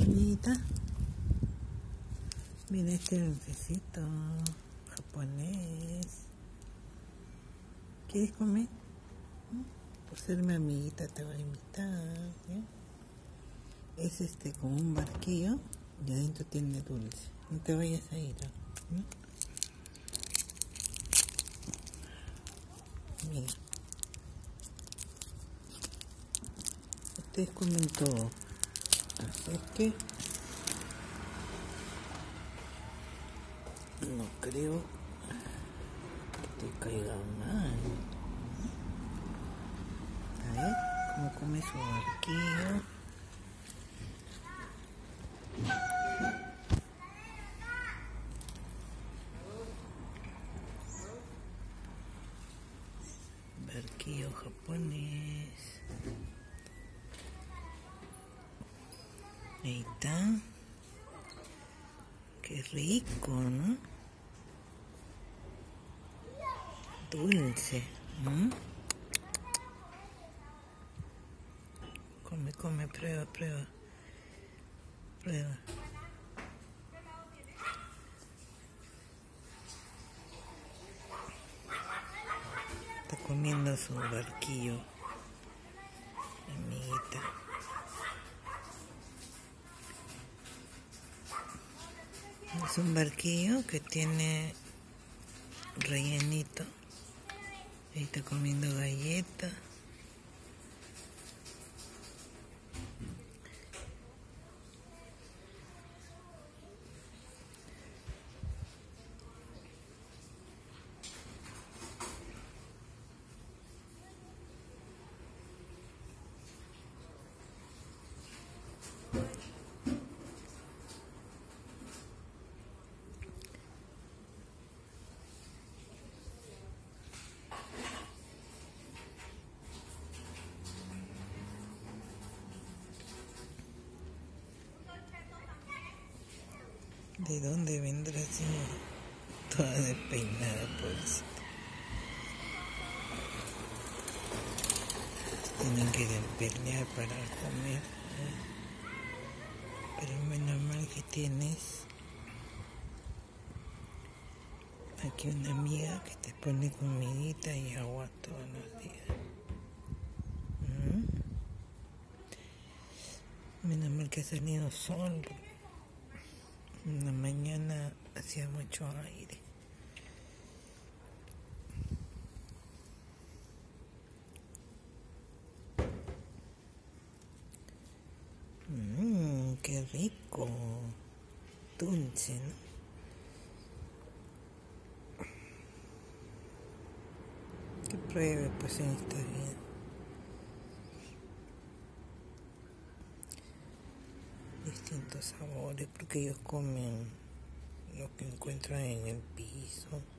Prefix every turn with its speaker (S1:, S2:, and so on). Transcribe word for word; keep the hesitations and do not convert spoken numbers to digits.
S1: Amiguita, mira este dulcecito japonés. ¿Quieres comer? Por ser mi amiguita te voy a invitar, ¿sí? Es este como un barquillo y adentro tiene dulce. No te vayas a ir, ¿no? Mira, ustedes comen todo, así es que no creo que te caiga mal. A ver cómo come su barquillo. Barquillo japonés. Ahí está. Qué rico, ¿no? Dulce. ¿Mm? Come, come, prueba, prueba. Prueba. Está comiendo su barquillo, amiguita. Es un barquillo que tiene rellenito. Ahí está comiendo galletas. ¿De dónde vendrá así? Toda despeinada, pobrecita. Tienen que pelear para comer, ¿eh? Pero menos mal que tienes aquí una amiga que te pone comidita y agua todos los días. ¿Mm? Menos mal que ha salido sol. En la mañana hacía mucho aire. Mmm, qué rico. Dulce, ¿no? Que pruebe pues en esta vida. Distintos sabores porque ellos comen lo que encuentran en el piso.